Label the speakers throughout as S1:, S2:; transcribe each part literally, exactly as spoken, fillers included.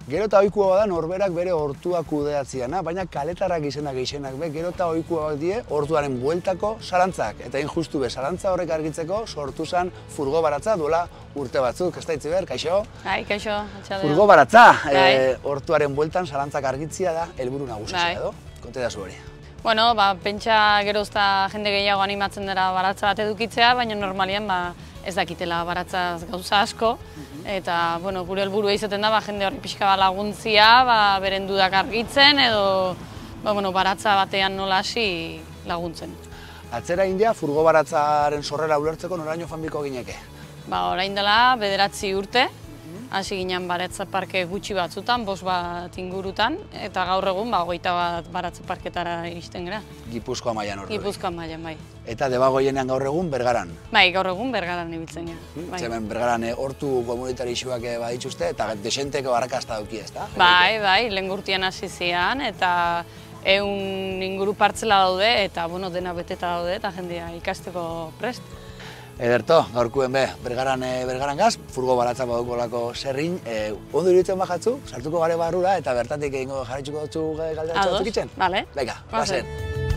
S1: Gero eta ohikoa da norberak bere hortua kudeatziana, baina kaletarak izenak izenak be, gero eta ohikoak die hortuaren bueltako salantzak. Eta injustu be, salantza horrek argitzeko sortu zen furgo baratza duela urte batzuk, ez da Itziber, kaixo?
S2: Bai, kaixo, atxaldea.
S1: Furgo baratza,
S2: Bai.
S1: hortuaren bueltan salantzak argitzia da helburu nagusia
S2: Bai.
S1: edo? Konte da zu hori.
S2: Bueno, ba, pentsa gerozta jende gehiago animatzen dira baratza bat edukitzea, baina normalian ba, ez dakitela baratzaz gauza asko. Eta, bueno, gure helburua izaten da, ba, jende horri pixka bat laguntzia, ba, beren dudak argitzen edo ba, bueno, baratza batean nola hasi laguntzen.
S1: Atzera india, furgo baratzaren sorrera ulertzeko noraino fanbiko gineke?
S2: Ba, orain dela bederatzi urte, hasi ginen baratza parke gutxi batzutan, bost bat ingurutan, eta gaur egun ba, hogeita bat baratza parketara iristen gara.
S1: Gipuzkoa mailan ordu.
S2: Gipuzkoa mailan, bai.
S1: Eta debagoienean gaur egun Bergaran.
S2: Bai, gaur egun Bergaran ibiltzen gara. Bai.
S1: Hemen Bergaran hortu komunitarixuak badituzte eta desenteko arrakasta dauki, ezta?
S2: Bai, bai, lehen gurtian hasi zian, eta ehun inguru partzela daude, eta bueno, dena beteta daude, eta jendea ikasteko prest.
S1: Ederto, gaurkuen be, Bergaran, Bergaran gaz, furgo baratza badukolako zerrin, eh, ondo iruditzen bajatzu, sartuko gare barrura, eta bertatik egingo jarraituko dutzu galderatxo batzuk itzen?
S2: Bale.
S1: Venga, bazen.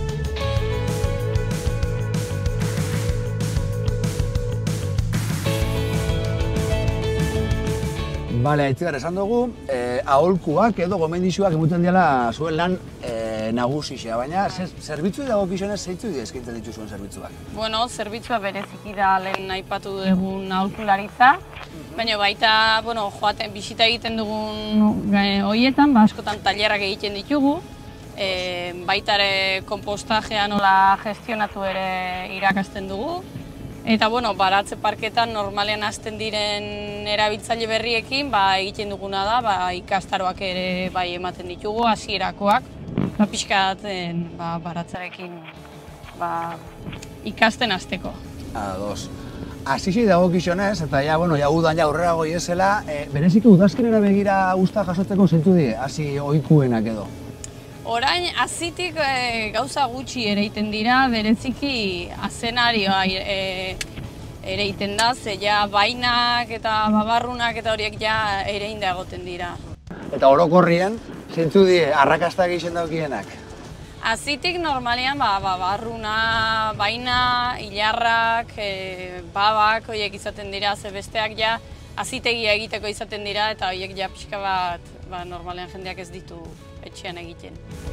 S1: Bale, Itziber, esan dugu, eh, aholkuak edo gomendixuak emuten diala zuen lan eh, nagusixea, baina zerbitzu dagokizionez zeitzu eskaintzen ditu zuen zerbitzuak?
S2: Bueno, zerbitzua bereziki da lehen aipatu dugun aholkularitza, baina baita, bueno, joaten bisita egiten dugun horietan, ba, askotan tailerrak egiten ditugu, e, baita ere konpostajea nola gestionatu ere irakasten dugu. Eta, bueno, baratze parketan normalean hasten diren erabiltzaile berriekin, ba, egiten duguna da, ba, ikastaroak ere bai ematen ditugu, hasierakoak, ba, pixkatzen ba, baratzarekin ba, ikasten hasteko.
S1: Ados. Asixi dagokizionez, eta ja, bueno, ja udan ja aurrera goiezela, e, bereziki udazkenera begira usta jasotzeko zeintu die, hasi ohikuenak edo?
S2: Orain, azitik e, gauza gutxi ere egiten dira, bereziki azenarioa e, ere egiten da, ze ja bainak eta babarrunak eta horiek ja ere inda egoten dira.
S1: Eta orokorrien, zeintu die, arrakasta egiten daukienak?
S2: Azitik normalian ba, babarruna, baina, hilarrak, e, babak horiek izaten dira, ze besteak ja azitegia egiteko izaten dira, eta horiek ja pixka bat ba, normalean jendeak ez ditu etxean egiten.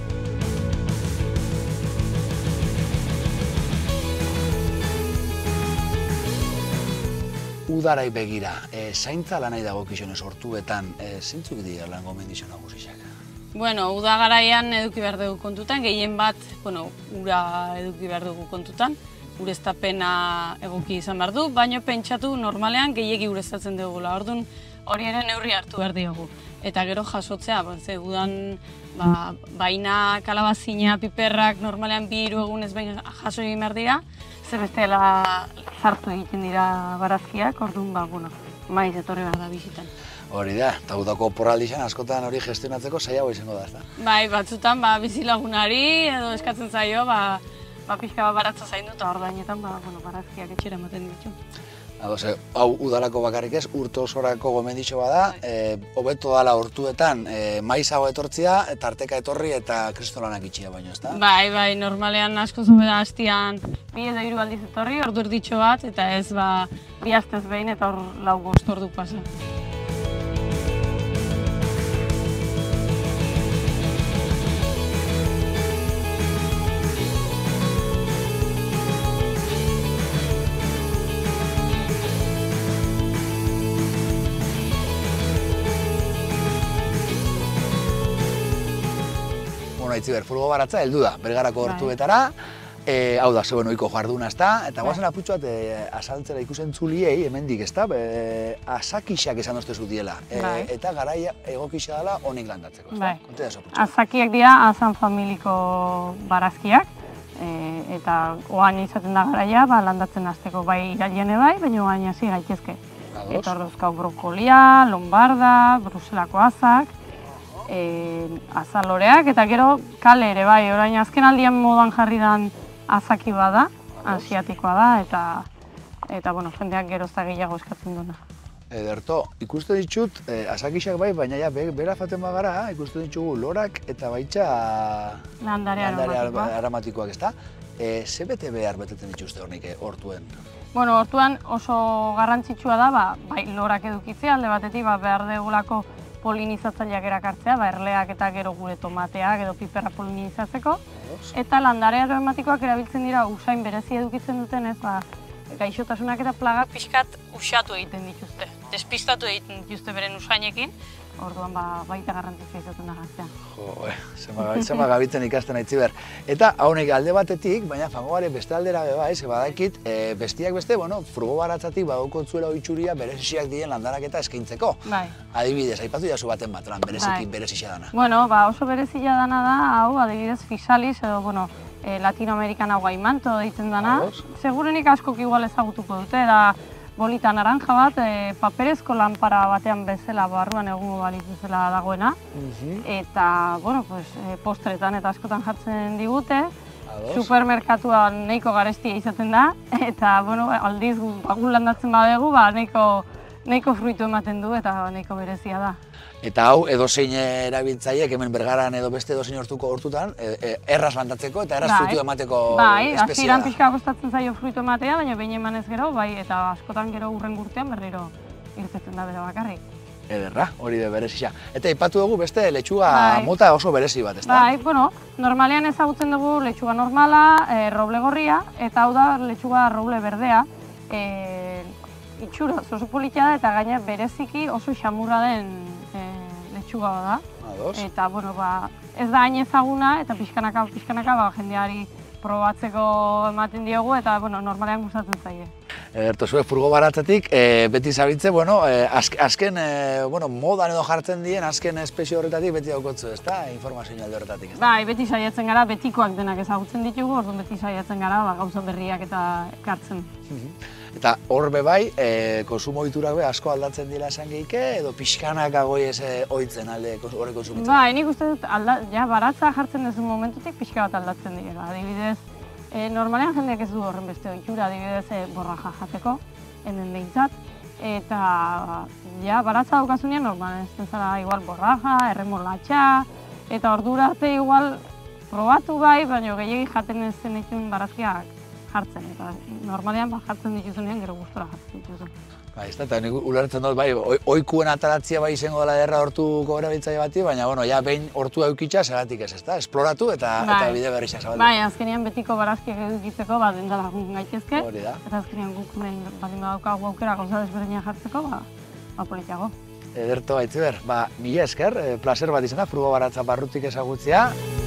S1: Udarai begira, e, zaintza lanai dagokizionez hortuetan, e, zeintzuk dira lan gomendizio nagusixak?
S2: Bueno, uda garaian eduki behar dugu kontutan, gehien bat, bueno, ura eduki behar dugu kontutan, ureztapena egoki izan behar du, baina pentsatu normalean gehiegi ureztatzen dugula, orduan hori ere neurri hartu behar diogu. Eta gero jasotzea, ze udan ba, baina, kalabazina, piperrak normalean bi hiru egunez behin jaso egin behar dira, ze bestela sartu egiten dira barazkiak, orduan ba, bueno, maiz etorri behar da bizitan.
S1: Hori da, eta udako porraldi izan askotan hori gestionatzeko zailago izango da, ezta?
S2: Bai, batzutan ba, bizilagunari edo eskatzen zaio, ba, ba pixka bat baratza zaindu eta ordainetan ba, bueno, barazkiak etxera ematen ditu.
S1: Ados, hau udalako bakarrik ez, urte osorako gomenditxo bada, e, hobeto dala hortuetan e, maizago etortzia, tarteka etorri eta kristolanak itxia baino, ezta?
S2: Bai, bai, normalean asko zobe da hastian bi edo hiru aldiz etorri, ordu erditxo bat, eta ez ba, bi astez behin eta hor lau bost ordu pasa.
S1: Itziber, furgo baratza heldu da, Bergarako hortuetara, e, hau da, zeuen ohiko jarduna ezta, eta guazen apurtxo bat e, asaltzera ikusen tzuliei, hemendik ezta, e, azakixak esan doztezu diela, e, eta garai egokixa dela honik landatzeko, ezta? Konte da zo apurtxo.
S3: Azakiak dira azan familiko barazkiak, e, eta oain izaten da garaia, ba, landatzen hasteko bai irailean bai, baina oain hasi gaitezke. Eta hor dauzkau brokolia, lombarda, bruselako azak, E, azaloreak, eta gero kale ere bai, orain azken aldian modan jarri dan azaki bada, asiatikoa da, eta eta bueno, jendeak gerozta gehiago eskatzen duena.
S1: Ederto, ikusten ditut, eh, asakixak bai, baina ja, be, bera faten bagara, ikusten ditugu lorak eta baitxa
S3: Landare aromatikoak.
S1: aromatikoak, ezta? E, ze bete behar beteten dituzte hornik hortuen?
S3: Bueno, hortuan oso garrantzitsua da, ba, bai lorak edukitzea, alde batetik ba, behar degulako polinizatzaileak erakartzea, ba, erleak eta gero gure tomateak edo piperra polinizatzeko. Eta landare aromatikoak erabiltzen dira usain berezi edukitzen duten, ez, ba, gaixotasunak eta plagak pixkat usatu egiten dituzte. Despistatu egiten dituzte beren usainekin, orduan ba, baita garrantzitsua izaten da gaztea.
S1: Jo, eh, zema gabitzen ikasten aitzi behar. Eta haunek alde batetik, baina fangoare beste aldera beba, ez, badakit, e, bestiak beste, bueno, furgo baratzatik badukotzuela oitxuria bereziak dien landarak eta eskaintzeko.
S3: Bai.
S1: Adibidez, aipatu jazu baten bat, lan berezikin
S3: bai.
S1: berezia dana.
S3: Bueno, ba, oso berezia dana da, hau, adibidez, Physalis, edo, bueno, e, Latinoamerikan hau gaimanto deitzen dana. Segurenik askok igual ezagutuko dute, da bolita naranja bat, e, paperezko lanpara batean bezala, barruan egungo balitz bezala dagoena. Eta, bueno, pues, e, postretan eta askotan jartzen digute. Supermerkatuan nahiko garestia izaten da, eta, bueno, aldiz, bagun landatzen badegu, ba, nahiko, nahiko fruitu ematen du eta nahiko berezia da.
S1: Eta hau, edozein erabiltzaileek hemen Bergaran edo beste edozein hortuko hortutan, e, e, erraz landatzeko eta erraz fruitu emateko
S3: bai,
S1: espezia da.
S3: hasieran pixka kostatzen zaio fruitu ematea, baina behin emanez gero, bai, eta askotan gero urren urtean berriro irtetzen da bera bakarrik.
S1: Ederra, hori da berezia. Eta aipatu dugu beste letxuga
S3: bai.
S1: mota oso berezi bat, ezta?
S3: Bai, bueno, normalean ezagutzen dugu letxuga normala, e, roble gorria, eta hau da letxuga roble berdea. E, itxura oso politia da eta gaina bereziki oso xamurra den e, letxuga da.
S1: Ados.
S3: Eta, bueno, ba, ez da hain ezaguna eta pixkanaka, pixkanaka ba, jendeari probatzeko ematen diogu eta, bueno, normalean gustatzen zaie.
S1: Ederto, zue furgo baratzetik, e, beti zabitze, bueno, e, azken, azken e, bueno, modan edo jartzen dien, azken espezio horretatik beti daukotzu, ezta? Informazio alde horretatik, ezta?
S3: Bai, beti saiatzen gara, betikoak denak ezagutzen ditugu, orduan beti saiatzen gara, ba, gauza berriak eta ekartzen.
S1: Eta hor be bai, e, konsumo ohiturak be asko aldatzen dira esan gehike, edo pixkanak agoi ez ohitzen alde hori konsumitzen?
S3: Bai, nik uste dut, alda, ja, baratza jartzen duzun momentutik pixka bat aldatzen dira. Adibidez, e, normalean jendeak ez du horren beste ohitura, adibidez, e, borraja jateko, hemen behintzat. Eta, ja, baratza daukazunean normalen ez zara igual borraja, erremolatxa, eta ordura arte igual probatu bai, baina gehiagik jaten ez zen dituen barazkiak jartzen, eta normalean ba, jartzen dituzunean gero gustora jartzen dituzu.
S1: Ba, ez da, eta nik ulertzen dut, bai, ohikuen ataratzia bai izango dela derra hortuko erabiltzaile bati, baina, bueno, ja, behin hortu eukitza, zeratik ez, ezta? Esploratu eta,
S3: bai.
S1: eta bide berriak zabaldu.
S3: Bai, azkenean betiko barazkiak edukitzeko, ba, denda lagun gaitezke.
S1: Hori da.
S3: Eta azkenean guk nahi baldin badaukagu aukera gauza desberdinak jartzeko, ba, ba politiago.
S1: Ederto, Aitziber, ba, mila esker, placer bat izan da, furgo baratza barrutik ezagutzea.